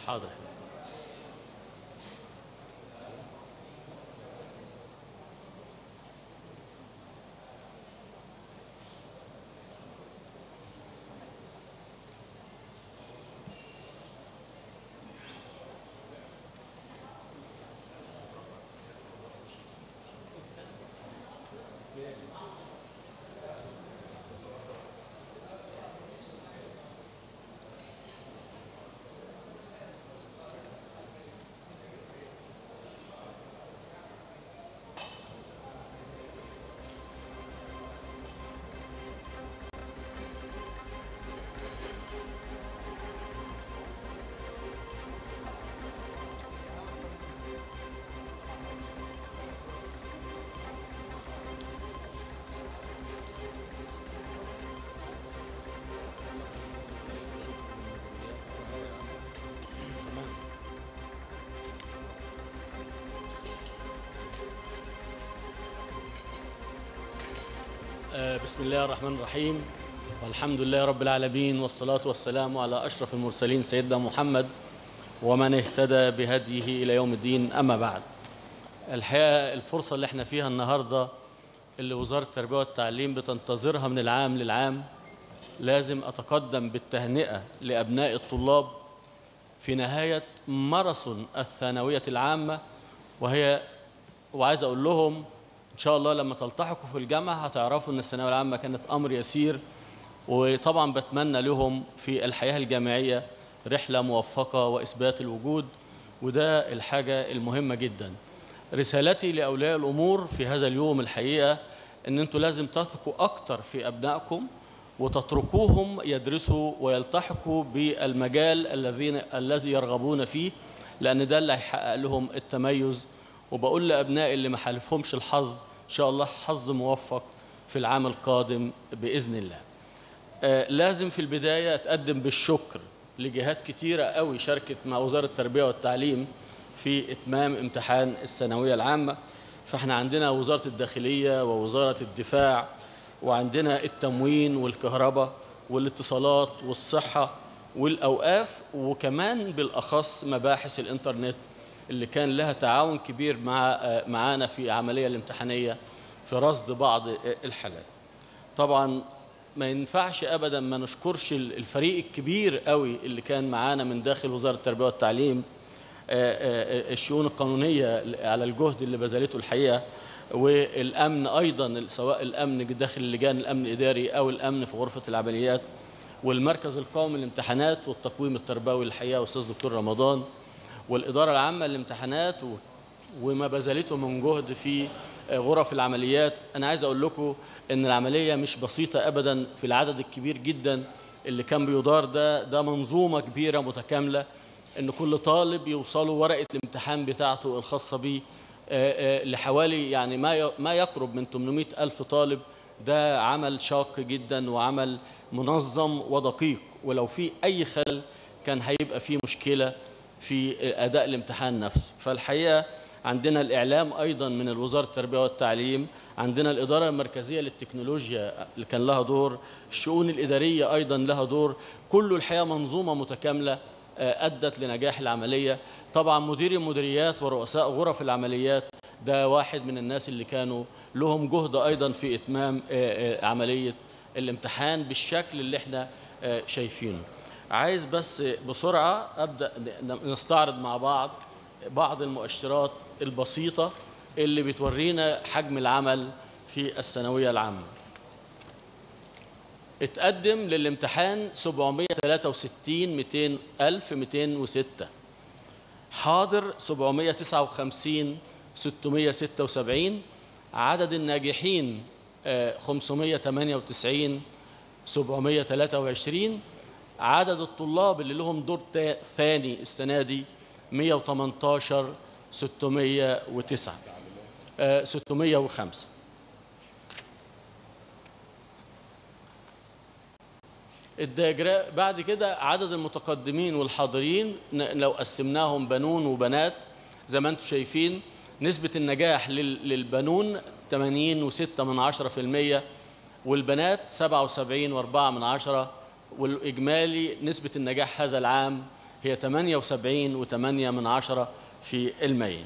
حاضر. بسم الله الرحمن الرحيم، والحمد لله رب العالمين، والصلاة والسلام على أشرف المرسلين سيدنا محمد ومن اهتدى بهديه إلى يوم الدين. أما بعد، الحقيقة الفرصة اللي احنا فيها النهاردة اللي وزارة التربية والتعليم بتنتظرها من العام للعام، لازم أتقدم بالتهنئة لأبناء الطلاب في نهاية ماراثون الثانوية العامة، وعايز أقول لهم إن شاء الله لما تلتحقوا في الجامعة هتعرفوا إن الثانوية العامة كانت أمر يسير، وطبعا بتمنى لهم في الحياة الجامعية رحلة موفقة وإثبات الوجود، وده الحاجة المهمة جدا. رسالتي لأولياء الأمور في هذا اليوم الحقيقة إن أنتوا لازم تثقوا أكتر في أبنائكم وتتركوهم يدرسوا ويلتحقوا بالمجال الذي يرغبون فيه، لأن ده اللي هيحقق لهم التميز. وبقول لأبنائي اللي ما حالفهمش الحظ إن شاء الله حظ موفق في العام القادم بإذن الله. لازم في البداية أتقدم بالشكر لجهات كتيرة قوي شاركت مع وزارة التربية والتعليم في إتمام امتحان الثانوية العامة. فإحنا عندنا وزارة الداخلية ووزارة الدفاع، وعندنا التموين والكهرباء والاتصالات والصحة والأوقاف، وكمان بالأخص مباحث الإنترنت اللي كان لها تعاون كبير معانا في العملية الامتحانية في رصد بعض الحالات. طبعا ما ينفعش أبدا ما نشكرش الفريق الكبير قوي اللي كان معانا من داخل وزارة التربية والتعليم، الشؤون القانونية على الجهد اللي بذلته الحقيقة، والأمن أيضا سواء الأمن داخل لجان الأمن الإداري أو الأمن في غرفة العمليات، والمركز القومي للامتحانات والتقويم التربوي الحقيقة أستاذ دكتور رمضان، والإدارة العامة للامتحانات وما بذلته من جهد في غرف العمليات. أنا عايز أقول لكم إن العملية مش بسيطة أبدا في العدد الكبير جدا اللي كان بيدار. ده منظومة كبيرة متكاملة، إن كل طالب يوصله ورقة الامتحان بتاعته الخاصة به لحوالي يعني ما يقرب من 800 ألف طالب. ده عمل شاق جدا وعمل منظم ودقيق، ولو في أي خلل كان هيبقى فيه مشكلة في أداء الامتحان نفسه. فالحقيقة عندنا الإعلام أيضا من وزارة التربية والتعليم، عندنا الإدارة المركزية للتكنولوجيا اللي كان لها دور، الشؤون الإدارية أيضا لها دور، كله الحقيقة منظومة متكاملة أدت لنجاح العملية. طبعا مدير المديريات ورؤساء غرف العمليات ده واحد من الناس اللي كانوا لهم جهد أيضا في إتمام عملية الامتحان بالشكل اللي احنا شايفينه. عايز بس بسرعة أبدأ نستعرض مع بعض المؤشرات البسيطة اللي بتورينا حجم العمل في الثانوية العامة. اتقدم للامتحان 763,206، حاضر 759,676، عدد الناجحين 598,723، عدد الطلاب اللي لهم دور ثاني السنة دي 118,605. الدياجرام بعد كده عدد المتقدمين والحاضرين لو قسمناهم بنون وبنات زي ما انتم شايفين، نسبة النجاح للبنون 80.6%، والبنات 77.4%، والإجمالي نسبة النجاح هذا العام هي 78.8%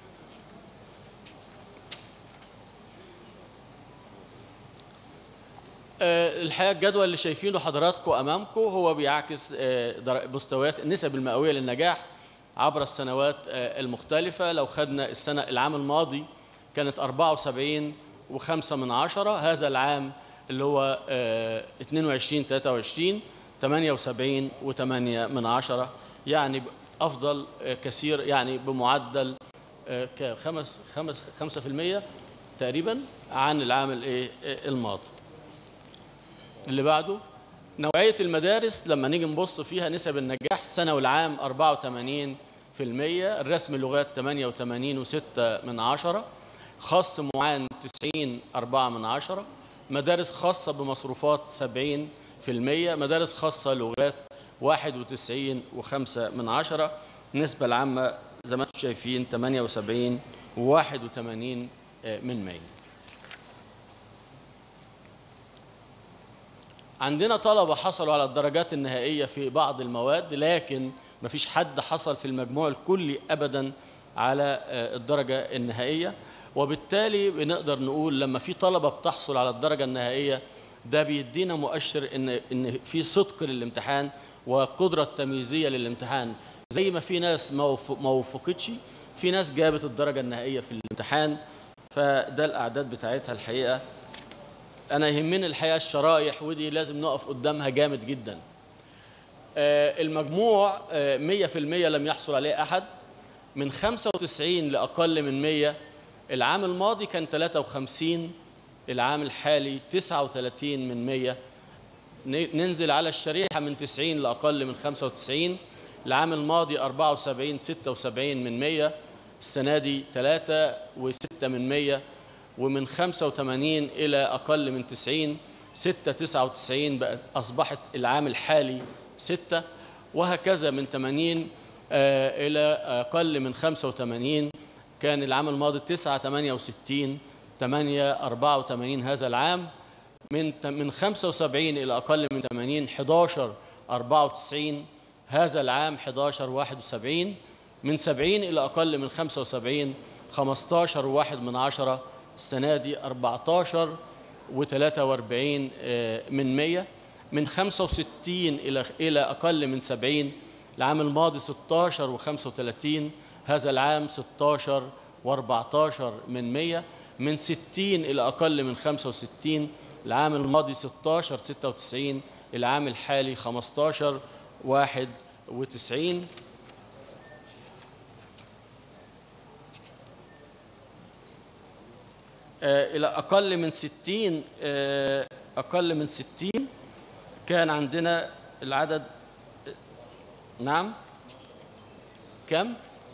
الحقيقة الجدول اللي شايفينه حضراتكم أمامكم هو بيعكس مستويات النسب المئوية للنجاح عبر السنوات المختلفة. لو خدنا العام الماضي كانت 74.5، هذا العام اللي هو 22-23 78.8، يعني أفضل كثير، يعني بمعدل 5% تقريبا عن العام الماضي. اللي بعده نوعية المدارس، لما نيجي نبص فيها نسب النجاح السنة والعام 84%، الرسم اللغات 88.6، خاص معان 90.4، مدارس خاصة بمصروفات 70%، مدارس خاصة لغات 91.5، النسبة العامة زي ما انتم شايفين 78.81%. عندنا طلبة حصلوا على الدرجات النهائية في بعض المواد، لكن ما فيش حد حصل في المجموع الكلي أبداً على الدرجة النهائية، وبالتالي بنقدر نقول لما في طلبة بتحصل على الدرجة النهائية ده بيدينا مؤشر إن في صدق للامتحان وقدرة تمييزية للامتحان. زي ما في ناس ما وفقتش، في ناس جابت الدرجة النهائية في الامتحان، فده الأعداد بتاعتها. الحقيقة أنا يهمني الحقيقة الشرائح، ودي لازم نقف قدامها جامد جدا. المجموع 100% لم يحصل عليه أحد، من 95 لأقل من 100. العام الماضي كان 53، العام الحالي 39%. ننزل على الشريحة من 90 لأقل من 95، العام الماضي 74 76%، السنة دي 3.6%. ومن 85 إلى أقل من 90 6.99 بقت أصبحت العام الحالي 6، وهكذا من 80 إلى أقل من 85 كان العام الماضي 9.68 8.84 هذا العام. من 75 إلى أقل من 80 11.94 هذا العام 11.71. من 70 إلى أقل من 75 15.1 السنة دي 14.43%. من 65 إلى أقل من 70 العام الماضي 16.35 هذا العام 16.14%. من 60 إلى أقل من 65 العام الماضي 16.96 العام الحالي 15.91. إلى أقل من 60 كان عندنا العدد نعم كم؟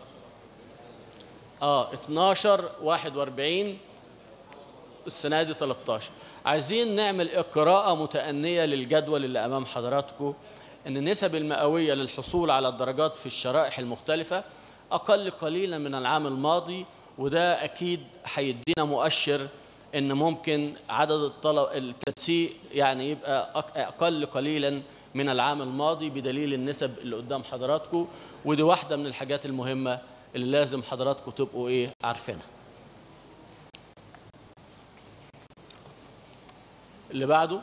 12.41 السنة دي 13. عايزين نعمل قراءة متأنية للجدول اللي أمام حضراتكم، إن النسب المئوية للحصول على الدرجات في الشرائح المختلفة أقل قليلا من العام الماضي، وده أكيد هيدينا مؤشر إن ممكن عدد التنسيق يعني يبقى أقل قليلا من العام الماضي بدليل النسب اللي قدام حضراتكم، ودي واحدة من الحاجات المهمة اللي لازم حضراتكم تبقوا عارفينها. اللي بعده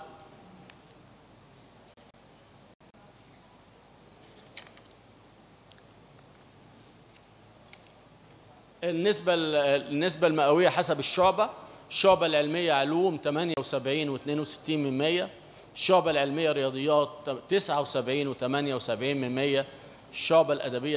النسبة المئوية حسب الشعبة العلمية علوم 78.62%، الشعبة العلمية رياضيات 79.78%، الشعبة الأدبية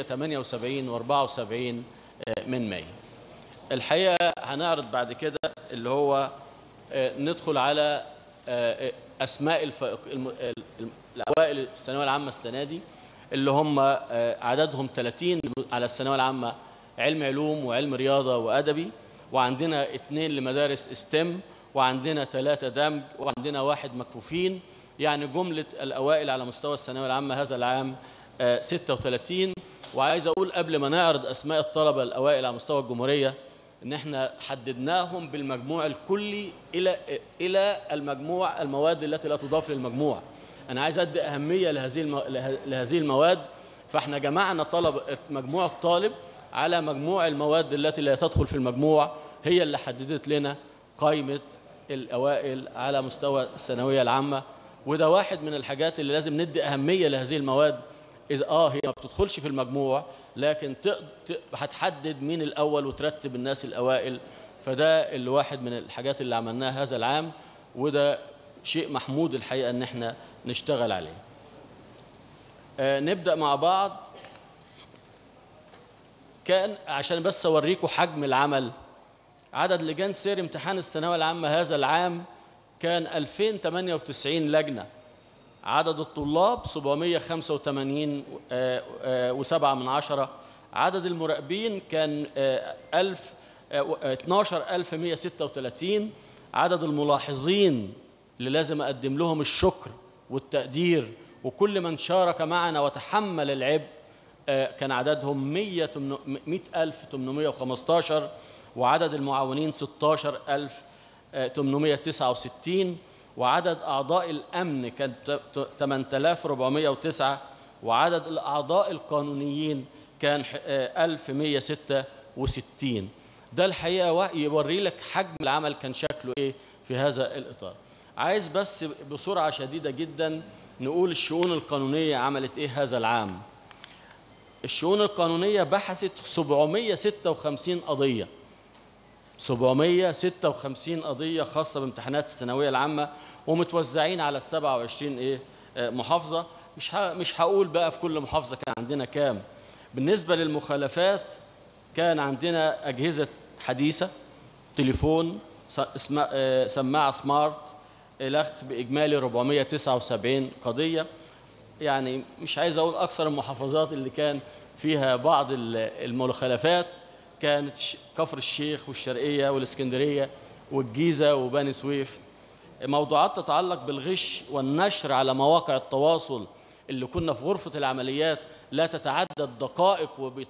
78.74%. الحقيقة هنعرض بعد كده اللي هو ندخل على أسماء الأوائل الثانوية العامة السنة دي اللي هم عددهم 30 على الثانوية العامة، علم علوم وعلم رياضة وأدبي، وعندنا 2 لمدارس ستيم، وعندنا 3 دمج، وعندنا 1 مكفوفين. يعني جملة الأوائل على مستوى الثانوية العامة هذا العام 36. وعايز أقول قبل ما نعرض أسماء الطلبة الأوائل على مستوى الجمهورية إن إحنا حددناهم بالمجموع الكلي إلى المجموع المواد التي لا تضاف للمجموع. أنا عايز أدي أهمية لهذه المواد، فاحنا جمعنا طلب مجموع الطالب على مجموع المواد التي لا تدخل في المجموع، هي اللي حددت لنا قائمة الأوائل على مستوى الثانوية العامة. وده واحد من الحاجات اللي لازم ندي أهمية لهذه المواد. إذا هي ما بتدخلش في المجموع، لكن هتحدد مين الأول وترتب الناس الأوائل. فده اللي واحد من الحاجات اللي عملناها هذا العام، وده شيء محمود الحقيقة إن احنا نشتغل عليه. نبدأ مع بعض. كان عشان بس أوريكم حجم العمل، عدد لجان سير امتحان الثانوية العامة هذا العام كان 2098 لجنة. عدد الطلاب 785.7. عدد المراقبين كان 12136. عدد الملاحظين اللي لازم أقدم لهم الشكر والتقدير وكل من شارك معنا وتحمل العبء كان عددهم 100,815. وعدد المعاونين 16,869. وعدد أعضاء الأمن كان 8,409. وعدد الأعضاء القانونيين كان 1,166. ده الحقيقة يوري لك حجم العمل كان شكله إيه في هذا الإطار. عايز بس بسرعة شديدة جدا نقول الشؤون القانونية عملت إيه هذا العام. الشؤون القانونية بحثت 756 قضية، 756 قضية خاصة بامتحانات الثانوية العامة، ومتوزعين على 27 محافظة. مش هقول بقى في كل محافظة كان عندنا كام. بالنسبة للمخالفات كان عندنا أجهزة حديثة، تليفون، سماعة سمارت، إلخ بإجمالي 479 قضية. يعني مش عايز أقول أكثر المحافظات اللي كان فيها بعض المخالفات كانت كفر الشيخ والشرقية والإسكندرية والجيزة وبني سويف. موضوعات تتعلق بالغش والنشر على مواقع التواصل اللي كنا في غرفة العمليات لا تتعدى الدقائق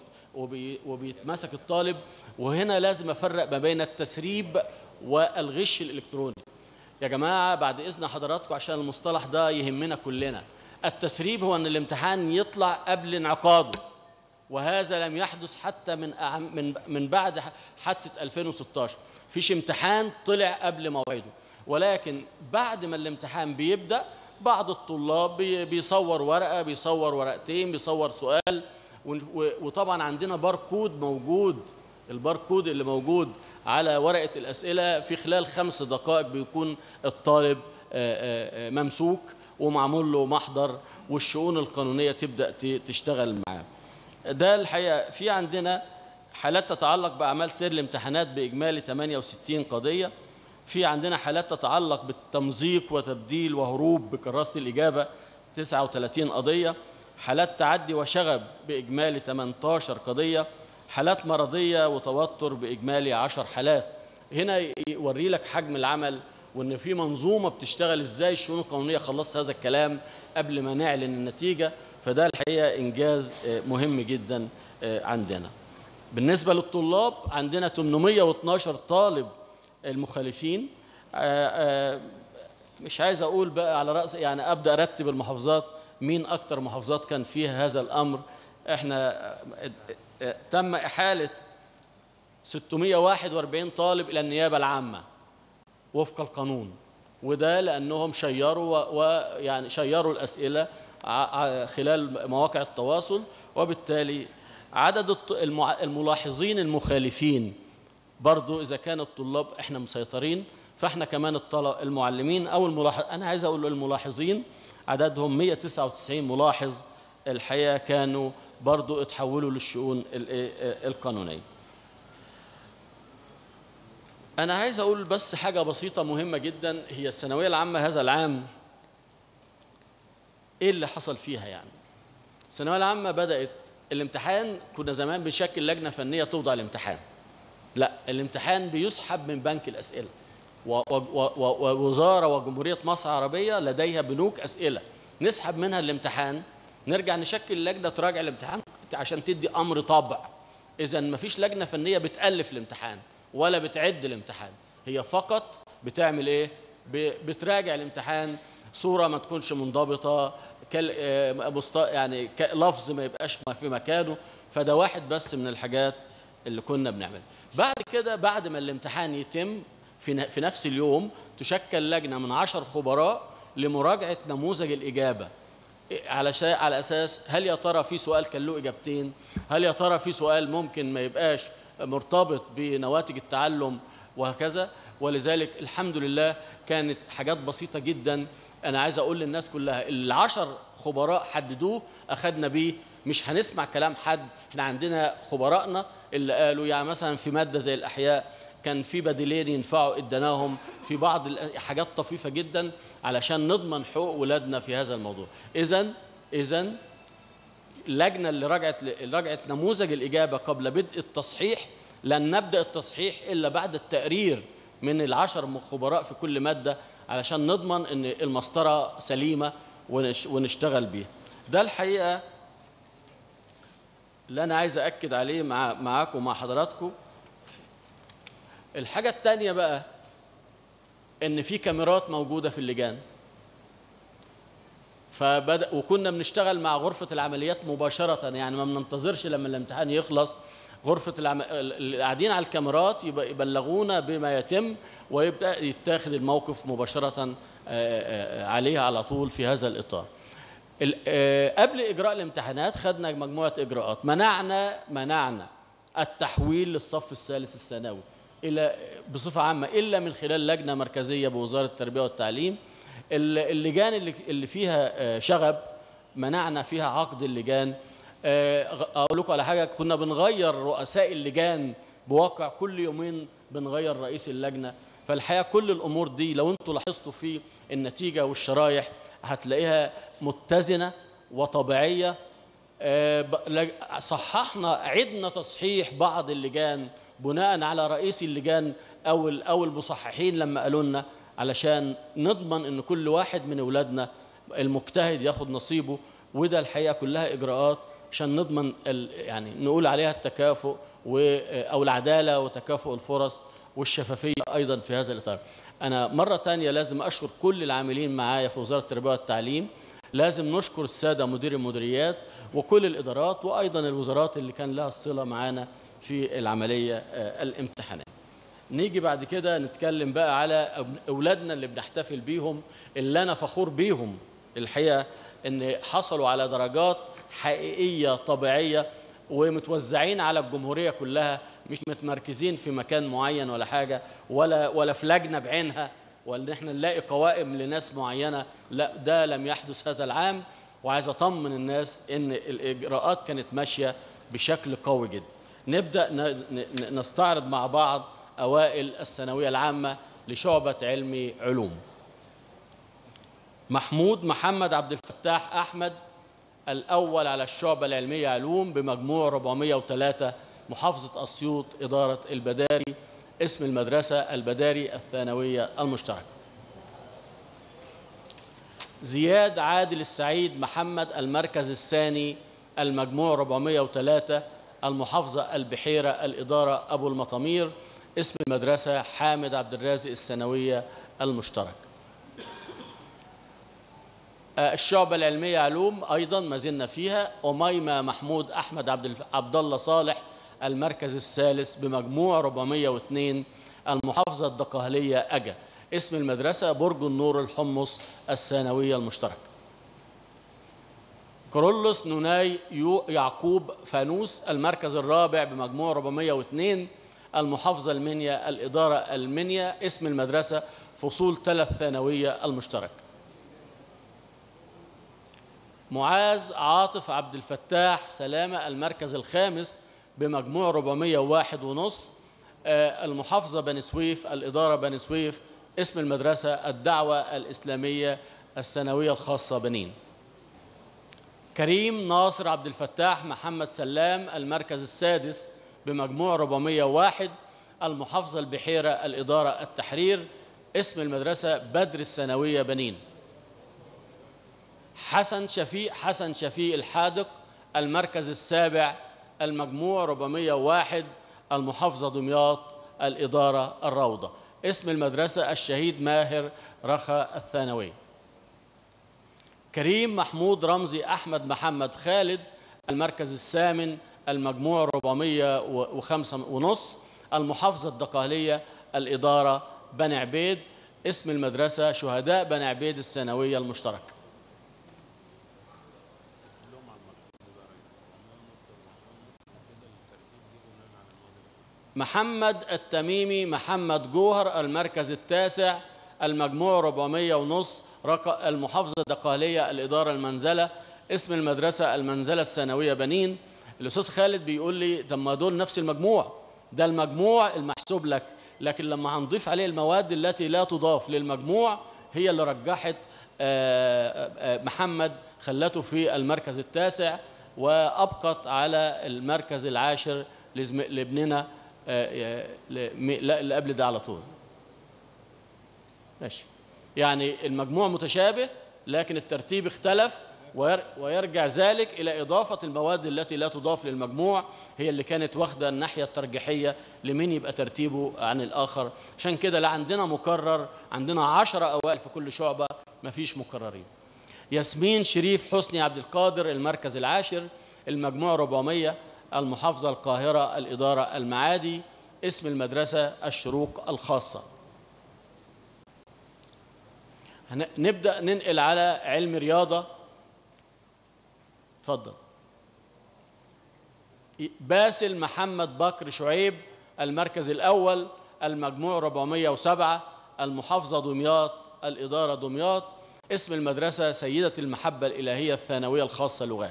وبيتمسك الطالب. وهنا لازم أفرق ما بين التسريب والغش الإلكتروني. يا جماعة بعد إذن حضراتكم عشان المصطلح ده يهمنا كلنا. التسريب هو أن الامتحان يطلع قبل انعقاده، وهذا لم يحدث حتى من بعد حادثة 2016. فيش امتحان طلع قبل موعده، ولكن بعد ما الامتحان بيبدأ بعض الطلاب بيصور ورقة، بيصور ورقتين، بيصور سؤال. وطبعا عندنا باركود موجود، الباركود اللي موجود على ورقة الأسئلة في خلال 5 دقائق بيكون الطالب ممسوك ومعمول له محضر، والشؤون القانونية تبدأ تشتغل معاه. ده الحقيقة. في عندنا حالات تتعلق بأعمال سير الامتحانات بإجمالي 68 قضية. في عندنا حالات تتعلق بالتمزيق وتبديل وهروب بكراسة الإجابة 39 قضية. حالات تعدي وشغب بإجمالي 18 قضية. حالات مرضية وتوتر بإجمالي 10 حالات. هنا يوري لك حجم العمل وإن في منظومة بتشتغل إزاي. الشؤون القانونية خلصت هذا الكلام قبل ما نعلن النتيجة، فده الحقيقة إنجاز مهم جدا عندنا. بالنسبة للطلاب عندنا 812 طالب المخالفين. مش عايز أقول بقى على رأس يعني أبدأ أرتب المحافظات مين أكتر محافظات كان فيها هذا الأمر. إحنا تم إحالة 641 طالب إلى النيابة العامة وفق القانون، وده لأنهم شيروا ويعني شيروا الأسئلة خلال مواقع التواصل. وبالتالي عدد الملاحظين المخالفين برضو إذا كان الطلاب إحنا مسيطرين، فإحنا كمان المعلمين أو أنا عايز أقول الملاحظين عددهم 199 ملاحظ الحقيقة كانوا برضو اتحولوا للشؤون القانونية. أنا عايز أقول بس حاجة بسيطة مهمة جدا، هي الثانوية العامة هذا العام إيه اللي حصل فيها. يعني الثانوية العامة بدأت الامتحان، كنا زمان بنشكل لجنة فنية توضع الامتحان، لا الامتحان بيسحب من بنك الأسئلة، ووزارة وجمهورية مصر العربية لديها بنوك أسئلة نسحب منها الامتحان، نرجع نشكل لجنة تراجع الامتحان عشان تدي أمر طبع. إذا مفيش لجنة فنية بتألف الامتحان ولا بتعد الامتحان، هي فقط بتعمل إيه؟ بتراجع الامتحان، صورة ما تكونش منضبطة، يعني لفظ ما يبقاش في مكانه. فده واحد بس من الحاجات اللي كنا بنعملها. بعد كده بعد ما الامتحان يتم في نفس اليوم تشكل لجنة من 10 خبراء لمراجعة نموذج الإجابة، على أساس هل يا ترى في سؤال كان له إجابتين، هل يا ترى في سؤال ممكن ما يبقاش مرتبط بنواتج التعلم وهكذا. ولذلك الحمد لله كانت حاجات بسيطة جدا. أنا عايز أقول للناس كلها ال10 خبراء حددوه أخذنا بيه، مش هنسمع كلام حد. احنا عندنا خبراءنا اللي قالوا يعني مثلا في مادة زي الأحياء كان في بديلين ينفعوا اديناهم، في بعض الحاجات طفيفة جدا علشان نضمن حقوق ولادنا في هذا الموضوع. إذن اللجنة اللي رجعت نموذج الإجابة قبل بدء التصحيح، لن نبدأ التصحيح إلا بعد التقرير من ال10 خبراء في كل مادة علشان نضمن أن المسطرة سليمة ونشتغل بيها. ده الحقيقة اللي أنا عايز أكد عليه معاكم ومع حضراتكم. الحاجة الثانية بقى إن في كاميرات موجودة في اللجان، وكنا بنشتغل مع غرفة العمليات مباشرة، يعني ما بننتظرش لما الامتحان يخلص. غرفة اللي قاعدين على الكاميرات يبلغونا بما يتم، ويبدأ يتاخد الموقف مباشرة عليها على طول في هذا الإطار. قبل إجراء الامتحانات خدنا مجموعة إجراءات. منعنا التحويل للصف الثالث الثانوي بصفة عامة إلا من خلال لجنة مركزية بوزارة التربية والتعليم. اللجان اللي فيها شغب منعنا فيها عقد اللجان. أقول لكم على حاجة، كنا بنغير رؤساء اللجان بواقع كل يومين بنغير رئيس اللجنة. فالحقيقة كل الأمور دي لو أنتوا لاحظتوا في النتيجة والشرايح هتلاقيها متزنة وطبيعية. صححنا عدنا تصحيح بعض اللجان بناء على رئيس اللجان أو المصححين لما قالوا لنا، علشان نضمن أن كل واحد من أولادنا المجتهد ياخد نصيبه. وده الحقيقة كلها إجراءات عشان نضمن يعني نقول عليها التكافؤ أو العدالة وتكافؤ الفرص والشفافية أيضا في هذا الإطار. أنا مرة تانية لازم أشكر كل العاملين معايا في وزارة التربية والتعليم. لازم نشكر السادة مدير المديريات وكل الإدارات وأيضا الوزارات اللي كان لها الصلة معانا في العملية الامتحانات. نيجي بعد كده نتكلم بقى على أولادنا اللي بنحتفل بيهم، اللي أنا فخور بيهم الحقيقة إن حصلوا على درجات حقيقية طبيعية ومتوزعين على الجمهورية كلها، مش متمركزين في مكان معين ولا حاجة ولا في لجنة بعينها، ولا احنا نلاقي قوائم لناس معينة. لا، ده لم يحدث هذا العام. وعايز أطمن الناس إن الإجراءات كانت ماشية بشكل قوي جدا. نبدأ نستعرض مع بعض أوائل الثانوية العامة لشعبة علمي علوم. محمد عبد الفتاح أحمد الأول على الشعبة العلمية علوم بمجموع 403، محافظة أسيوط، إدارة البداري، اسم المدرسة البداري الثانوية المشتركة. زياد عادل السعيد محمد المركز الثاني، المجموع 403، المحافظة البحيرة، الإدارة أبو المطامير، اسم المدرسة حامد عبد الرازق الثانوية المشتركة. الشعبة العلمية علوم أيضا ما زلنا فيها، أميمة محمود أحمد عبد الله صالح المركز الثالث بمجموع 402، المحافظة الدقهلية أجا، اسم المدرسة برج النور الحمص الثانوية المشتركة. كرولوس نوناي يعقوب فانوس المركز الرابع بمجموع 402، المحافظة المنيا، الإدارة المنيا، اسم المدرسة فصول 3 ثانوية المشتركة. معاذ عاطف عبد الفتاح سلامة المركز الخامس بمجموع 401.5، المحافظة بني سويف، الإدارة بني سويف، اسم المدرسة الدعوة الإسلامية الثانوية الخاصة بنين. كريم ناصر عبد الفتاح محمد سلام المركز السادس بمجموع 401، المحافظة البحيرة، الإدارة التحرير، اسم المدرسة بدر الثانوية بنين. حسن شفيق الحادق المركز السابع، المجموع 401، المحافظة دمياط، الإدارة الروضة، اسم المدرسة الشهيد ماهر رخا الثانوية. كريم محمود رمزي أحمد محمد خالد، المركز الثامن، المجموع 405.5، المحافظة الدقهلية، الإدارة بني عبيد، اسم المدرسة شهداء بني عبيد الثانوية المشتركة. محمد التميمي محمد جوهر، المركز التاسع، المجموع 400.5، المحافظة الدقهلية، الإدارة المنزلة، اسم المدرسة المنزلة الثانوية بنين. الأستاذ خالد بيقول لي طب ما دول نفس المجموع، ده المجموع المحسوب لك، لكن لما هنضيف عليه المواد التي لا تضاف للمجموع هي اللي رجحت محمد، خلته في المركز التاسع وأبقت على المركز العاشر لابننا اللي قبل ده على طول. ماشي، يعني المجموع متشابه لكن الترتيب اختلف، ويرجع ذلك إلى إضافة المواد التي لا تضاف للمجموع، هي اللي كانت واخدة الناحية الترجيحية لمين يبقى ترتيبه عن الآخر. عشان كده لا عندنا مكرر، عندنا 10 أوائل في كل شعبة، مفيش مكررين. ياسمين شريف حسني عبد القادر، المركز العاشر، المجموع 400، المحافظة القاهرة، الإدارة المعادي، اسم المدرسة الشروق الخاصة. نبدأ ننقل على علم رياضة. اتفضل. باسل محمد بكر شعيب، المركز الأول، المجموع 407، المحافظة دمياط، الإدارة دمياط، اسم المدرسة سيدة المحبة الإلهية الثانوية الخاصة لغات.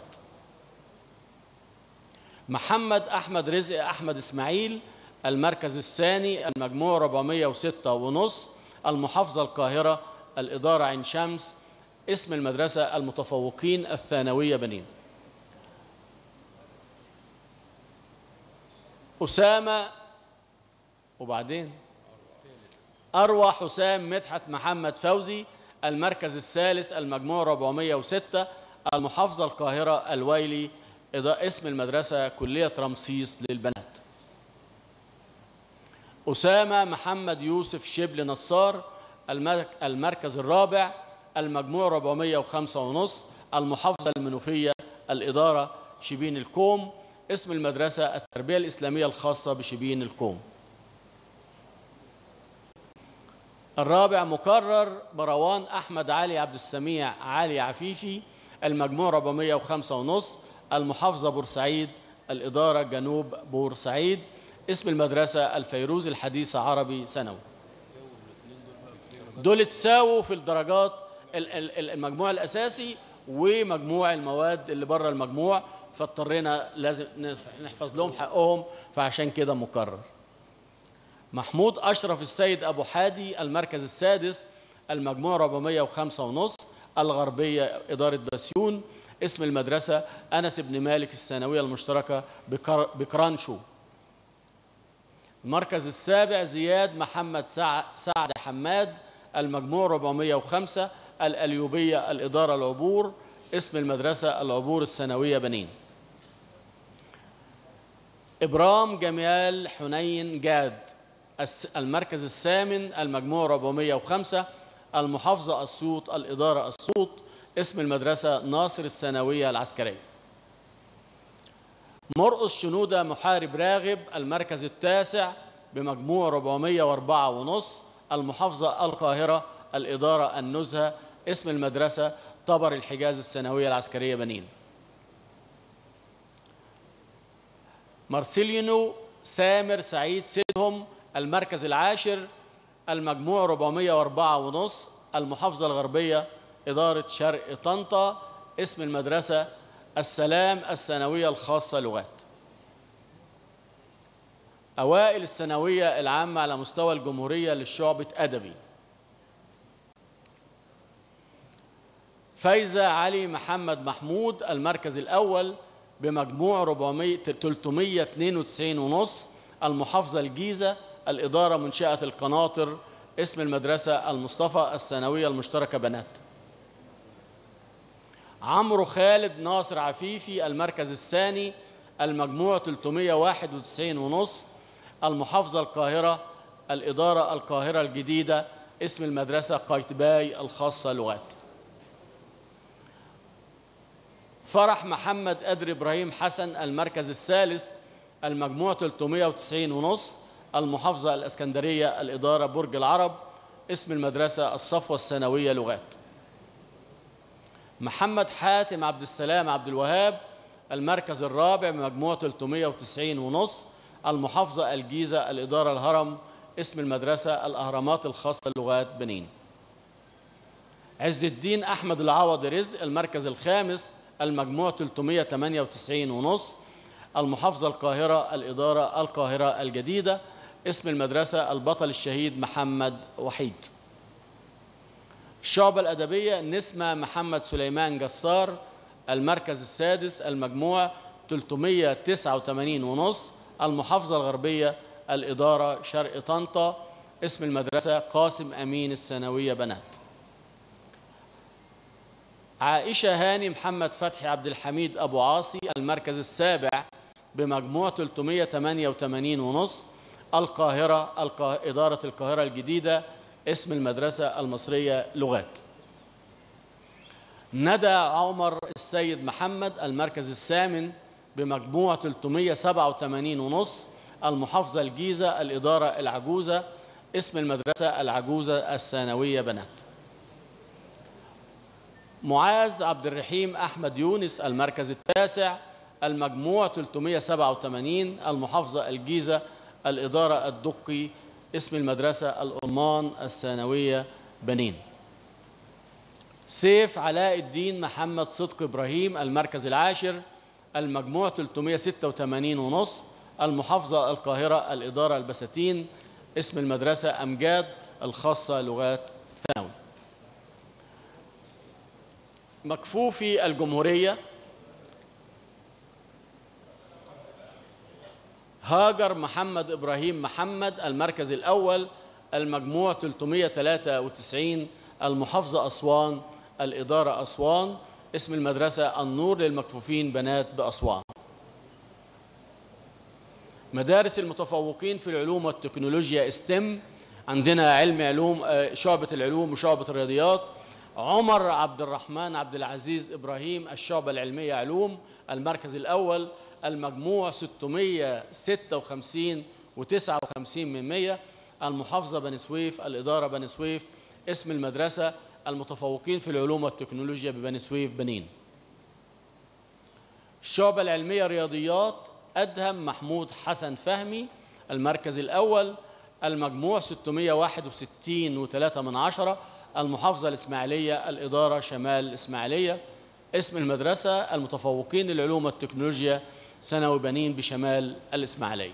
محمد أحمد رزق أحمد إسماعيل، المركز الثاني، المجموع 406.5، المحافظة القاهرة، الإدارة عين شمس، اسم المدرسة المتفوقين الثانوية بنين. أسامة وبعدين أروى حسام مدحت محمد فوزي، المركز الثالث، المجموع 406، المحافظة القاهرة، الويلي، اسم المدرسة كلية رمسيس للبنات. أسامة محمد يوسف شبل نصار، المركز الرابع، المجموع 405.5، المحافظة المنوفية، الإدارة شبين الكوم، اسم المدرسة التربية الإسلامية الخاصة بشبين الكوم. الرابع مكرر مروان أحمد علي عبد السميع علي عفيفي، المجموع 405.5، المحافظة بورسعيد، الإدارة جنوب بورسعيد، اسم المدرسة الفيروز الحديثة عربي ثانوي. دول اتساووا في الدرجات، المجموع الأساسي ومجموع المواد اللي بره المجموع، فاضطرينا لازم نحفظ لهم حقهم، فعشان كده مكرر. محمود أشرف السيد أبو حادي، المركز السادس، المجموع 405.5، الغربية، إدارة بسيون، اسم المدرسة أنس بن مالك الثانوية المشتركة بكرانشو. المركز السابع زياد محمد سعد حماد، المجموع 405، الأليوبية، الإدارة العبور، اسم المدرسة العبور الثانوية بنين. إبرام جمال حنين جاد، المركز الثامن، المجموع 405، المحافظة أسيوط، الإدارة أسيوط، اسم المدرسة ناصر الثانوية العسكرية. مرقص شنودة محارب راغب، المركز التاسع، بمجموع 404.5، المحافظة القاهرة، الإدارة النزهة، اسم المدرسة طبر الحجاز الثانوية العسكرية بنين. مارسيلينو سامر سعيد سيدهم، المركز العاشر، المجموع 404.5، المحافظة الغربية، إدارة شرق طنطا، اسم المدرسة السلام الثانوية الخاصة لغات. أوائل الثانوية العامة على مستوى الجمهورية للشعبة أدبي. فايزة علي محمد محمود، المركز الأول، بمجموع 392.5، المحافظة الجيزة، الإدارة منشأة القناطر، اسم المدرسة المصطفى الثانوية المشتركة بنات. عمرو خالد ناصر عفيفي، المركز الثاني، المجموع 391.5، المحافظة القاهرة، الإدارة القاهرة الجديدة، اسم المدرسة قايتباي الخاصة لغات. فرح محمد قدر إبراهيم حسن المركز الثالث، المجموع 390.5، المحافظة الإسكندرية، الإدارة برج العرب، اسم المدرسة الصفوة الثانوية لغات. محمد حاتم عبد السلام عبد الوهاب المركز الرابع بمجموع 390.5، المحافظة الجيزة، الإدارة الهرم، اسم المدرسة الأهرامات الخاصة لغات بنين. عز الدين أحمد العوض رزق المركز الخامس، المجموع 398.5، المحافظة القاهرة، الإدارة القاهرة الجديدة، اسم المدرسة البطل الشهيد محمد وحيد. الشعبة الأدبية نسمة محمد سليمان جسار المركز السادس، المجموع 389.5، المحافظة الغربية، الإدارة شرق طنطا، اسم المدرسة قاسم أمين الثانوية بنات. عائشة هاني محمد فتحي عبد الحميد أبو عاصي المركز السابع بمجموع 388.5، القاهرة، إدارة القاهرة الجديدة، اسم المدرسة المصرية لغات. ندى عمر السيد محمد المركز الثامن بمجموع 387.5، المحافظة الجيزة، الإدارة العجوزة، اسم المدرسة العجوزة الثانوية بنات. معاذ عبد الرحيم أحمد يونس المركز التاسع، المجموع 387، المحافظة الجيزة، الإدارة الدقي، اسم المدرسة الألمان الثانوية بنين. سيف علاء الدين محمد صدق إبراهيم المركز العاشر، المجموع 386.5، المحافظة القاهرة، الإدارة البساتين، اسم المدرسة أمجاد الخاصة لغات ثانوي. مكفوفي الجمهورية هاجر محمد إبراهيم محمد المركز الأول، المجموع 393، المحافظة أسوان، الإدارة أسوان، اسم المدرسة النور للمكفوفين بنات بأسوان. مدارس المتفوقين في العلوم والتكنولوجيا ستيم، عندنا علوم، شعبة العلوم وشعبة الرياضيات. عمر عبد الرحمن عبد العزيز إبراهيم الشعبة العلمية علوم، المركز الأول، المجموع 656.59، المحافظة بني سويف، الإدارة بني سويف، اسم المدرسة المتفوقين في العلوم والتكنولوجيا ببني سويف بنين. الشعبة العلمية رياضيات أدهم محمود حسن فهمي المركز الأول، المجموع 661.3، المحافظة الإسماعيلية، الإدارة شمال الإسماعيلية، اسم المدرسة المتفوقين للعلوم والتكنولوجيا ثانوي بنين بشمال الإسماعيلية.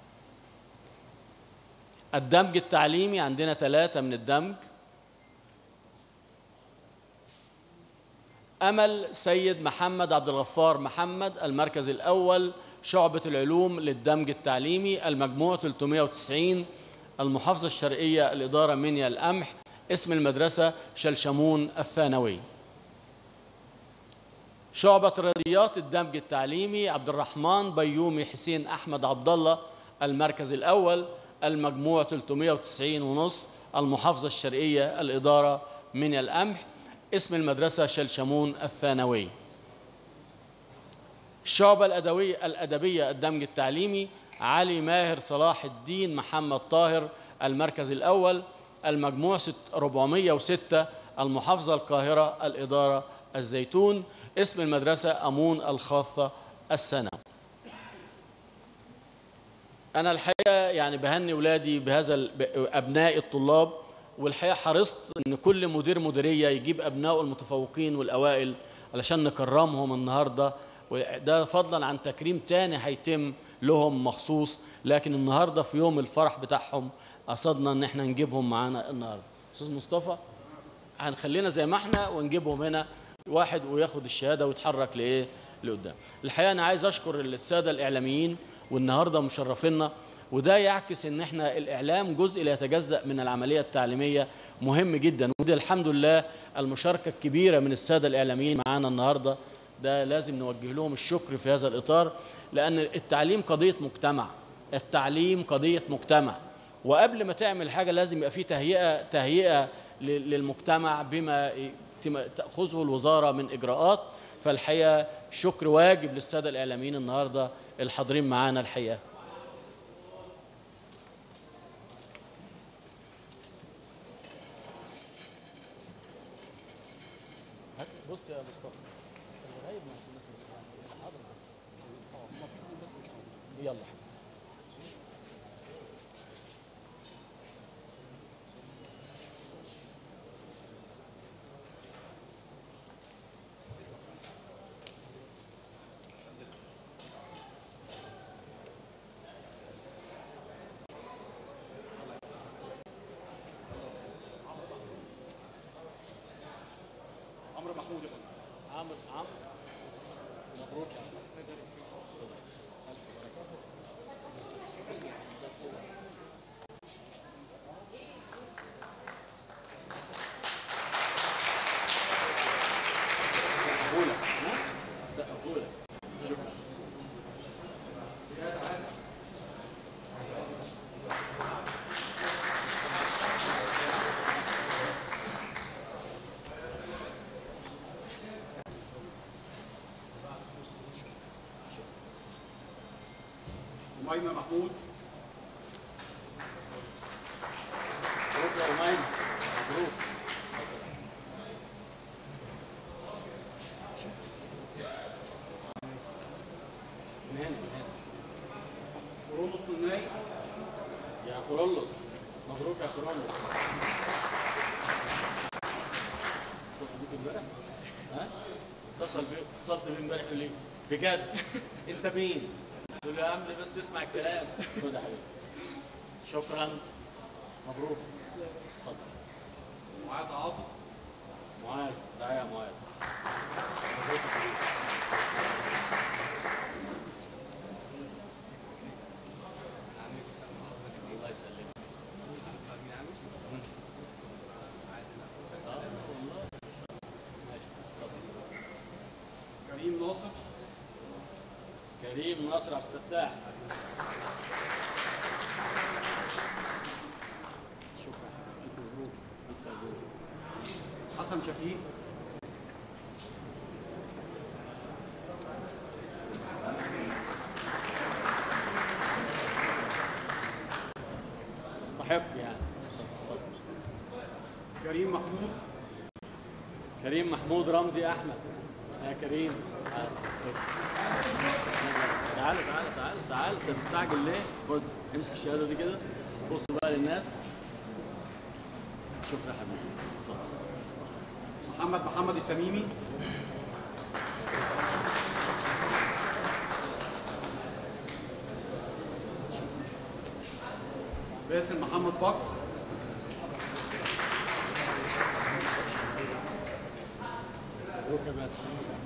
الدمج التعليمي عندنا 3 من الدمج. أمل سيد محمد عبد الغفار محمد المركز الأول، شعبة العلوم للدمج التعليمي، المجموع 390، المحافظة الشرقية، الإدارة منيا القمح، اسم المدرسة شلشمون الثانوي. شعبة الرياضيات الدمج التعليمي عبد الرحمن بيومي حسين أحمد عبد الله المركز الأول، المجموع 390.5، المحافظة الشرقية، الإدارة منيا القمح، اسم المدرسة شلشمون الثانوي. الشعبة الأدبية الدمج التعليمي علي ماهر صلاح الدين محمد طاهر المركز الأول، المجموع 406، المحافظة القاهرة، الإدارة الزيتون، اسم المدرسة أمون الخاصة الثانوي. أنا الحقيقة يعني بهني ولادي بهذا أبناء الطلاب، والحقيقة حرصت أن كل مدير مديرية يجيب أبنائه المتفوقين والأوائل علشان نكرمهم النهاردة، وده فضلا عن تكريم تاني هيتم لهم مخصوص، لكن النهاردة في يوم الفرح بتاعهم قصدنا أن احنا نجيبهم معانا النهاردة. أستاذ مصطفى هنخلينا زي ما احنا ونجيبهم هنا واحد وياخد الشهادة ويتحرك لإيه لقدام. الحقيقة أنا عايز أشكر السادة الإعلاميين والنهاردة مشرفينا، وده يعكس ان احنا الاعلام جزء لا يتجزأ من العمليه التعليميه مهم جدا، ودي الحمد لله المشاركه الكبيره من الساده الاعلاميين معانا النهارده، ده لازم نوجه لهم الشكر في هذا الاطار، لان التعليم قضيه مجتمع، التعليم قضيه مجتمع، وقبل ما تعمل حاجه لازم يبقى في تهيئه للمجتمع بما تاخذه الوزاره من اجراءات، فالحقيقة شكر واجب للسادة الإعلاميين النهاردة الحاضرين معانا الحقيقة. بص يا مصطفى يلا عمرو محمود يا فندم. عمرو مبروك يا عمرو. سقفولك. شكرا. أميمة محمود. مبروك يا أميمة. مبروك. من هنا من هنا. كورولوس سناي. يا كورولوس مبروك يا كورولوس. اتصلت بيك امبارح؟ ها؟ اتصلت بيه امبارح يقول لي بجد انت مين؟ قلت له يا عم بس اسمع الكلام. خد يا حبيبي. شكرا. مبروك. اتفضل. معاذ عاطف. معاذ تعالى يا معاذ. مبروك يا حبيبي. الله يسلمك. والله ماشي. اتفضل. كريم ناصر. كريم ناصر عبد الفتاح. شكرا. الف مبروك. الف مبروك. حسن شفيق. يستحق يعني. كريم محمود. كريم محمود رمزي احمد. يا كريم تعال تعال تعال تعال. انت مستعجل ليه؟ خد امسك الشهاده دي كده. بص بقى للناس. شكرا يا حبيبي. اتفضل. محمد التميمي. باسل محمد بكر. مبروك يا باسل.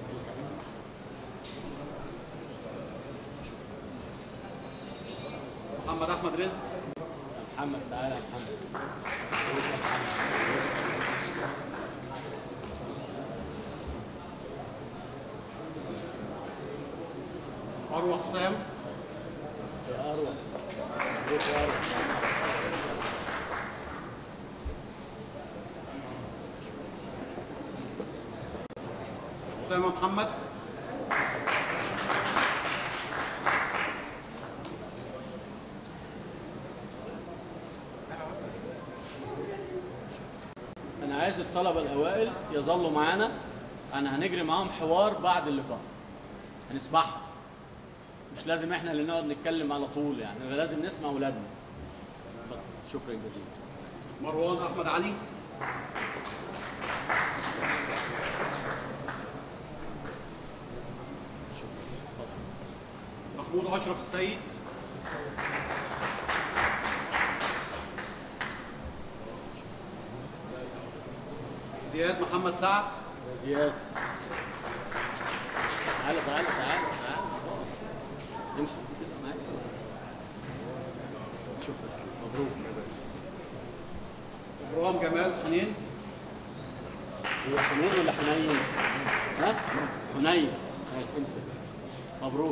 محمد احمد رزق. يا محمد تعالى يا محمد. اروى حسام. يا اروى. مبروك يا اروى. أسامة محمد. أنا عايز الطلبة الأوائل يظلوا معانا. أنا هنجري معاهم حوار بعد اللقاء. هنسمعهم. مش لازم إحنا اللي نقعد نتكلم على طول يعني، لازم نسمع أولادنا. اتفضل. شكرا جزيلا. مروان أحمد علي. محمود أشرف السيد. زياد محمد سعد. يا زياد تعالى تعالى تعالى تعالى. امسك كده معايا. شكرا. مبروك. إبراهيم جمال حنين. هو حنين ولا حنين؟ ها؟ حنين. ماشي امسك. مبروك.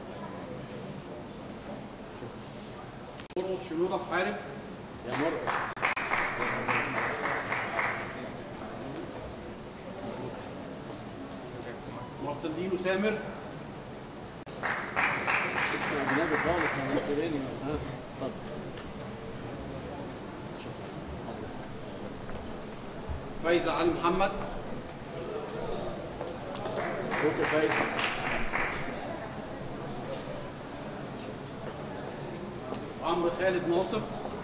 مرقص شنودة محارب. يا مرقص. مرسلين وسامر. اسم اجنبي خالص يا مرسلين. اتفضل. فايزة علي محمد. شكرا فايزة. عمرو خالد ناصر.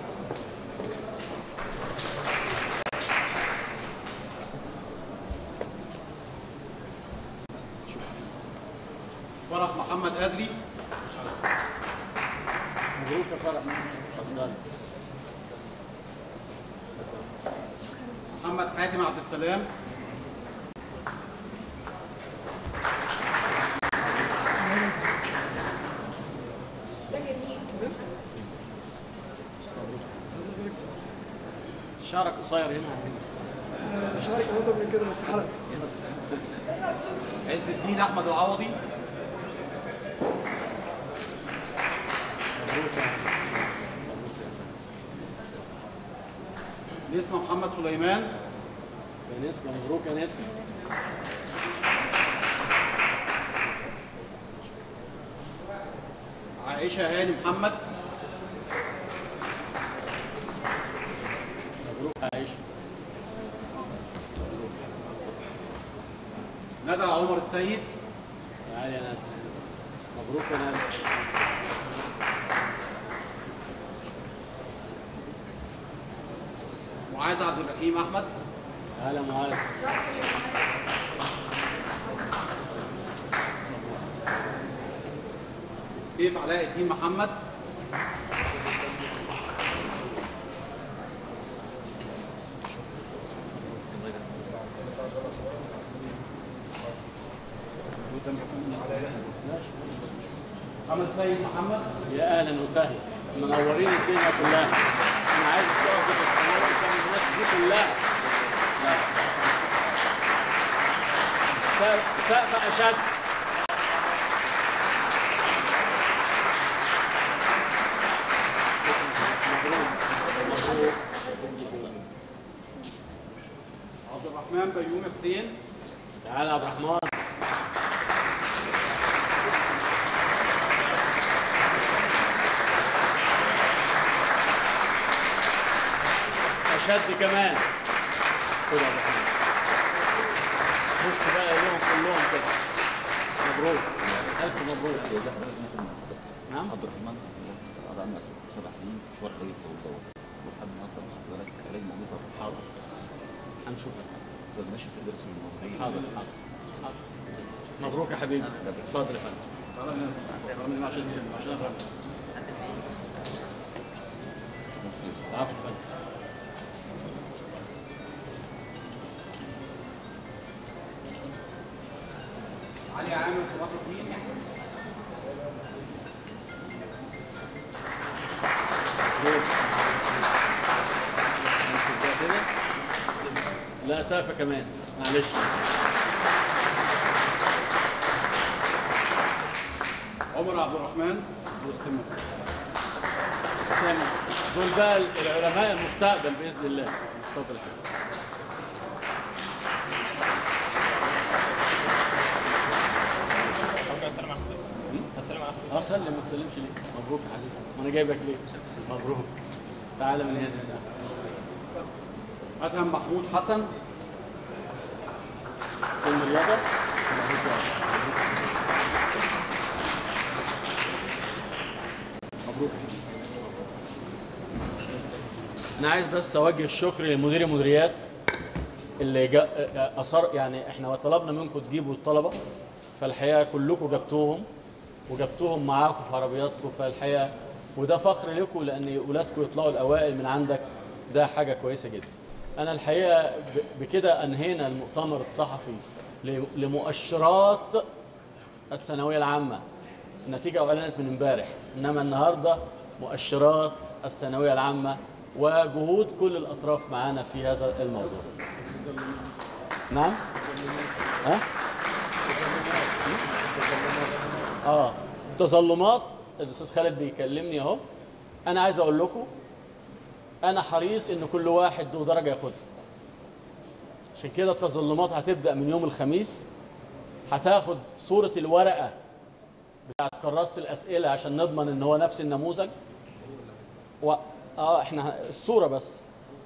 فرح محمد أدري. مبروك يا فرح. اتفضل. محمد حاتم عبد السلام. شعرك قصير هنا. شعرك أطول من كده بس حلقت. عز الدين أحمد العوضي. مبروك يا عز. نسمة محمد سليمان. يا نسمة مبروك يا نسمة. عائشة هاني محمد. مبروك يا عائشة. ندى عمر السيد. تعالي يا ندى. مبروك يا ندى. معاذ عبد الرحيم أحمد. تعالى يا معاذ. سيف علاء الدين محمد. محمد سيد محمد. يا اهلا وسهلا، منورين الدنيا كلها. انا عايز تقف في السماء قدام الناس دي كلها. لا. سقف اشد. عبد الرحمن بيومي حسين. تعالى يا عبد الرحمن. أشد كمان. خد يا عبد الرحمن. بص بقى لهم كلهم كده. مبروك. ألف مبروك. نعم؟ عبد الرحمن قعد عندنا 7 سنين مشوار خليج الدور ولحد النهارده خد بالك علاج موجود بره. حاضر. هنشوفك. ده ماشي في درس المصريين. حاضر حاضر. مبروك يا حبيبي. اتفضل يا فندم. تعالى هنا. تعالى هنا عشان السن عشان أفهم. العفو يا فندم. علي عامر صلاح الدين. نمسك ده كده. لا سافة كمان معلش. عمر عبد الرحمن. استنى. دول بقى العلماء المستقبل باذن الله. اتفضل يا حبيبي. سلم ما تسلمش ليه؟ مبروك يا حبيبي. ما انا جايبك ليه؟ مبروك. تعالى من هنا. أدهم محمود حسن. استلم اليد. مبروك. انا عايز بس اوجه الشكر لمدير المديريات اللي اصر، يعني احنا طلبنا منكم تجيبوا الطلبه، فالحقيقه كلكم جبتوهم معاكم في عربياتكم، فالحقيقه وده فخر لكم لان اولادكم يطلعوا الاوائل من عندك، ده حاجه كويسه جدا. انا الحقيقه بكده انهينا المؤتمر الصحفي لمؤشرات الثانويه العامه. النتيجه اعلنت من امبارح، انما النهارده مؤشرات الثانويه العامه وجهود كل الاطراف معانا في هذا الموضوع. نعم؟ ها؟ تظلمات. الاستاذ خالد بيكلمني اهو. انا عايز اقول لكم انا حريص ان كل واحد له درجه ياخدها. عشان كده التظلمات هتبدا من يوم الخميس هتاخد صورة الورقة بتاعت كراسة الأسئلة عشان نضمن إن هو نفس النموذج. احنا الصورة بس،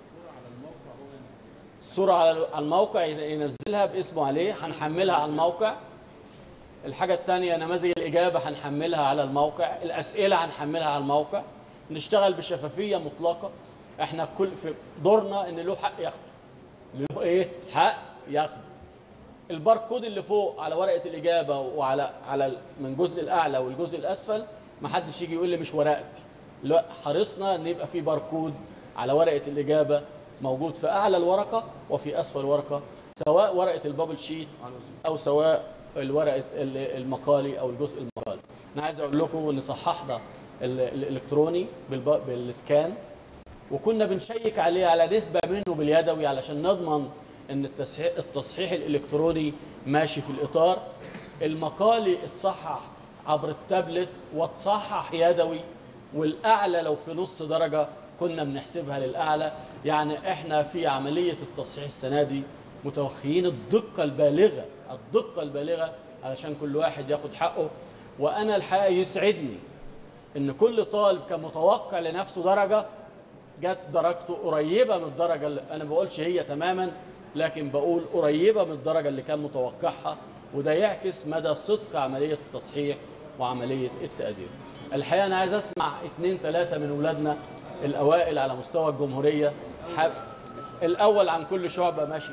الصورة على الموقع ينزلها باسمه عليه، هنحملها على الموقع. الحاجة الثانية نماذج الإجابة هنحملها على الموقع، الأسئلة هنحملها على الموقع. نشتغل بشفافية مطلقة. احنا كل في دورنا إن له حق ياخده، له إيه؟ حق ياخده. الباركود اللي فوق على ورقة الإجابة وعلى من الجزء الأعلى والجزء الأسفل ما حدش يجي يقول لي مش ورقتي. لا، حرصنا إن يبقى في باركود على ورقة الإجابة موجود في أعلى الورقة وفي أسفل الورقة، سواء ورقة البابل شيت أو سواء الورقة المقالي أو الجزء المقالي. أنا عايز أقول لكم إن صححنا الإلكتروني بالسكان، وكنا بنشيك عليه على نسبة منه باليدوي علشان نضمن إن التصحيح الإلكتروني ماشي في الإطار. المقالي اتصحح عبر التابلت واتصحح يدوي، والأعلى لو في نص درجة كنا بنحسبها للأعلى. يعني إحنا في عملية التصحيح السنة دي متوخيين الدقة البالغة علشان كل واحد ياخد حقه. وأنا الحقيقة يسعدني إن كل طالب كان متوقع لنفسه درجة جت درجته قريبة من الدرجة اللي أنا بقولش هي تماما، لكن بقول قريبة من الدرجة اللي كان متوقعها، وده يعكس مدى صدق عملية التصحيح وعملية التقدير. الحقيقة أنا عايز أسمع 2-3 من أولادنا الأوائل على مستوى الجمهورية. الأول عن كل شعبة. ماشي.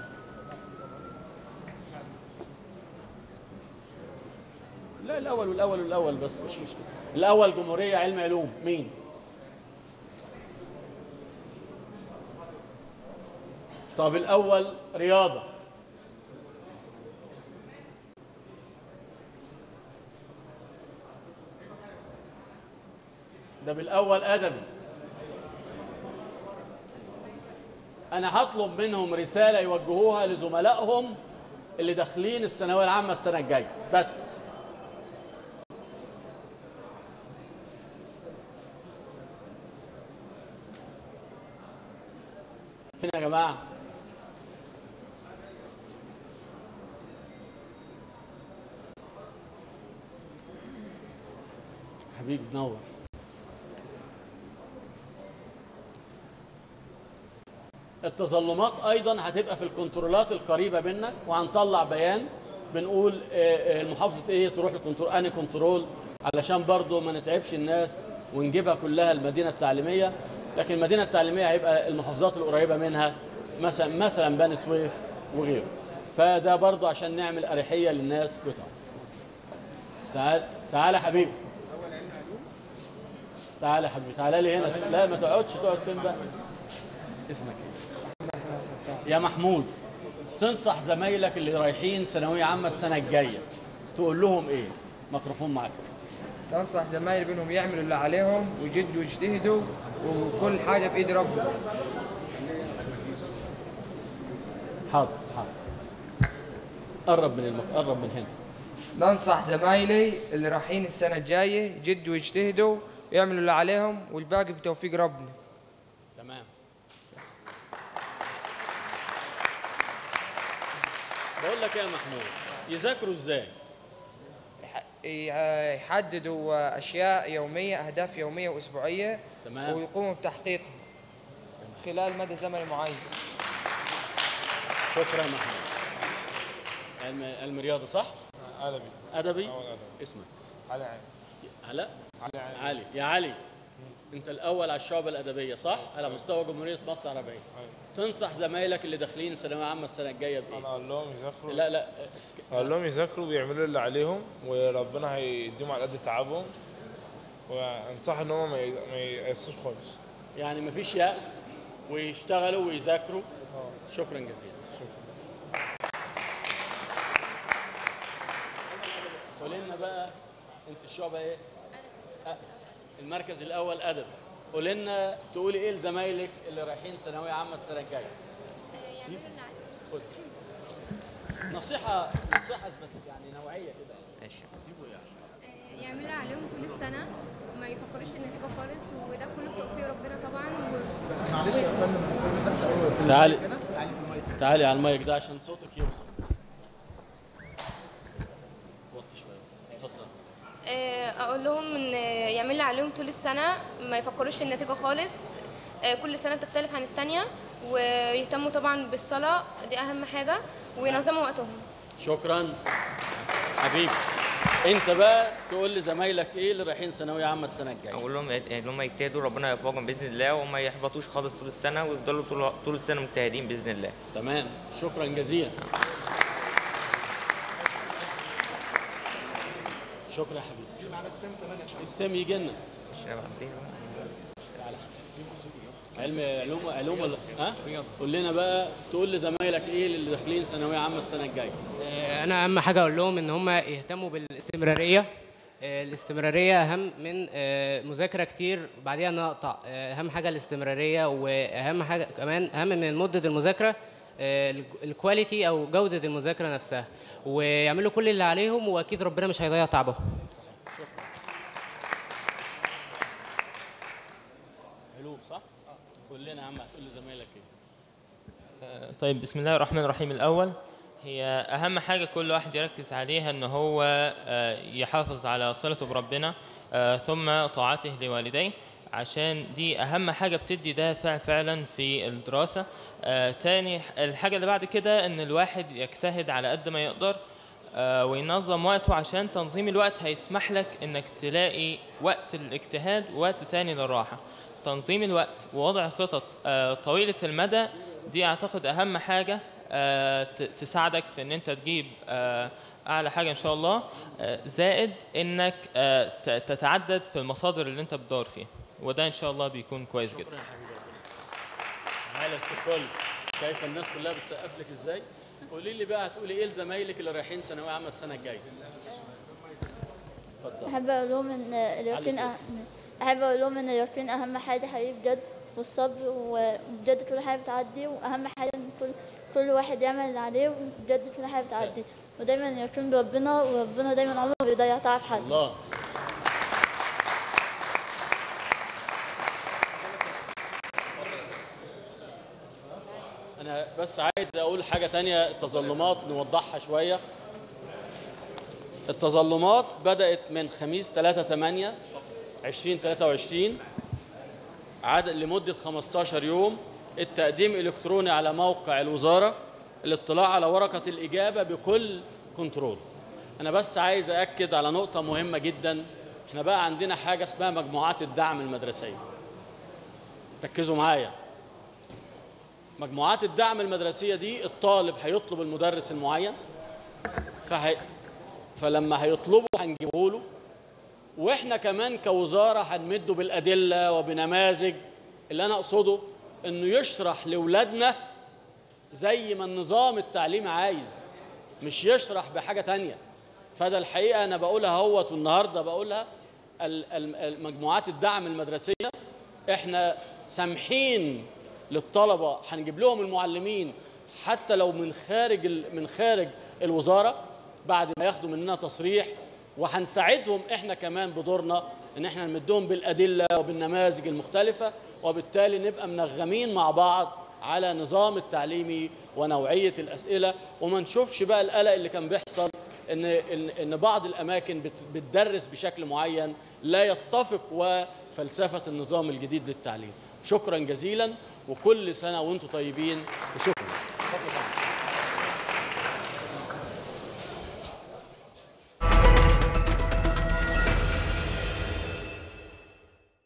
لا، الأول بس مش مشكلة. الأول جمهورية علم علوم. مين؟ طب الأول رياضة. ده بالأول أدبي. أنا هطلب منهم رسالة يوجهوها لزملائهم اللي داخلين الثانوية العامة السنة الجاية بس. فين يا جماعة؟ حبيبي تنور. التظلمات ايضا هتبقى في الكنترولات القريبه منك، وهنطلع بيان بنقول المحافظه ايه تروح لكنترول انهي كنترول، علشان برضو ما نتعبش الناس ونجيبها كلها المدينه التعليميه. لكن المدينه التعليميه هيبقى المحافظات القريبه منها، مثلا بني سويف وغيره. فده برضو عشان نعمل اريحيه للناس بتاعه. تعال حبيبي، تعال حبيبي، تعال لي هنا. لا ما تقعدش، تقعد فين بقى؟ اسمك ايه؟ يا محمود. تنصح زمايلك اللي رايحين ثانويه عامه السنه الجايه تقول لهم ايه؟ ميكروفون معاك. تنصح زمايلي بانهم يعملوا اللي عليهم ويجدوا ويجتهدوا، وكل حاجه بايد ربنا. حاضر. قرب من هنا. بنصح زمايلي اللي رايحين السنه الجايه يجدوا ويجتهدوا ويعملوا اللي عليهم، والباقي بتوفيق ربنا. تمام. بقول لك يا محمود، يذاكروا ازاي؟ يحددوا اشياء يوميه، اهداف يوميه واسبوعيه. تمام. ويقوموا بتحقيقها خلال مدى زمني معين. شكرا يا محمود. علم رياضه صح؟ ادبي. اسمك؟ علي. علي. يا علي، انت الاول على الشعبة الادبيه صح؟ على مستوى جمهوريه مصر العربيه. تنصح زمايلك اللي داخلين ثانويه عامه السنه الجايه بايه؟ انا اقول لهم يذاكروا. لا اقول لهم يذاكروا ويعملوا اللي عليهم، وربنا هيديهم على قد تعبهم. وانصح ان هم ما ييأسوش خالص. يعني مفيش يأس، ويشتغلوا ويذاكروا. شكرا جزيلا. قولي لنا بقى انت الشعبة ايه؟ المركز الاول ادب. قولي لنا تقولي ايه لزمايلك اللي رايحين ثانويه عامه السنه الجايه؟ يعملوا اللي عليهم. خد نصيحه بس يعني نوعيه كده. ماشي. يعملوا اللي عليهم طول السنه وما يفكروش في النتيجه خالص، وده كله بتوفيق ربنا طبعا. معلش يا فندم، استاذن بس اول تعالي على المايك ده عشان صوتك يوصل. اقول لهم ان يعمل اللي عليهم طول السنه، ما يفكروش في النتيجه خالص. كل سنه بتختلف عن الثانيه، ويهتموا طبعا بالصلاه، دي اهم حاجه، وينظموا وقتهم. شكرا حبيبي. انت بقى تقول لزمايلك ايه اللي رايحين ثانويه عامه السنه الجايه؟ اقول لهم ان هم يجتهدوا، ربنا يوفقهم باذن الله، وما يحبطوش خالص طول السنه، ويفضلوا طول السنه مجتهدين باذن الله. تمام، شكرا جزيلا. شكرا يا حبيبي. استم يجي لنا علوم ولا قول لنا بقى، تقول لزمايلك ايه اللي داخلين ثانويه عامه السنه الجايه؟ انا اهم حاجه اقول لهم ان هم يهتموا بالاستمراريه. الاستمراريه اهم من مذاكره كتير وبعديها نقطع. اهم حاجه الاستمراريه، واهم حاجه كمان اهم من مده المذاكره الكواليتي او جوده المذاكره نفسها، ويعملوا كل اللي عليهم، واكيد ربنا مش هيضيع تعبهم. شكرا. علوم صح؟ قول لنا يا عم، هتقول لزمايلك ايه؟ طيب، بسم الله الرحمن الرحيم. الأول، هي أهم حاجة كل واحد يركز عليها إن هو يحافظ على صلته بربنا، ثم طاعته لوالديه، عشان دي أهم حاجة بتدي دافع فعلا في الدراسة. تاني الحاجة اللي بعد كده إن الواحد يجتهد على قد ما يقدر وينظم وقته، عشان تنظيم الوقت هيسمح لك إنك تلاقي وقت الاجتهاد ووقت تاني للراحة. تنظيم الوقت ووضع خطط طويلة المدى دي أعتقد أهم حاجة تساعدك في إن أنت تجيب أعلى حاجة إن شاء الله، زائد إنك تتعدد في المصادر اللي أنت بتدور فيها، وده إن شاء الله بيكون كويس جدا. شكرا يا حبيبي. معالي استقبال، شايفة الناس كلها بتسقف لك إزاي؟ قولي لي بقى، هتقولي إيه لزمايلك اللي رايحين ثانوية عامة السنة الجاية؟ اتفضل. أحب أقول لهم إن اليقين أهم حاجة حقيقي بجد، والصبر، وبجد كل حاجة بتعدي، وأهم حاجة إن كل واحد يعمل اللي عليه، وبجد كل حاجة بتعدي، ودايما يقين بربنا، وربنا دايما عمره ما بيضيع تعب حد. الله. أنا بس عايز أقول حاجة تانية، التظلمات نوضحها شوية. التظلمات بدأت من خميس 3/8/2023 عدد لمدة 15 يوم، التقديم إلكتروني على موقع الوزارة، الاطلاع على ورقة الإجابة بكل كنترول. أنا بس عايز أأكد على نقطة مهمة جدا. إحنا بقى عندنا حاجة اسمها مجموعات الدعم المدرسية. ركزوا معايا. مجموعات الدعم المدرسية دي الطالب هيطلب المدرس المعين، فلما هيطلبه هنجيبه له، واحنا كمان كوزاره هنمده بالادله وبنماذج. اللي انا اقصده انه يشرح لاولادنا زي ما النظام التعليمي عايز، مش يشرح بحاجه تانية. فده الحقيقه انا بقولها اهوت، والنهارده بقولها، مجموعات الدعم المدرسيه احنا سامحين للطلبه، هنجيب لهم المعلمين حتى لو من خارج الوزاره بعد ما ياخدوا مننا تصريح، وهنساعدهم احنا كمان بدورنا ان احنا نمدهم بالادله وبالنماذج المختلفه، وبالتالي نبقى منغمين مع بعض على نظام التعليمي ونوعيه الاسئله، وما نشوفش بقى القلق اللي كان بيحصل ان بعض الاماكن بتدرس بشكل معين لا يتفق وفلسفه النظام الجديد للتعليم. شكرا جزيلا، وكل سنه وانتم طيبين، وشكرا.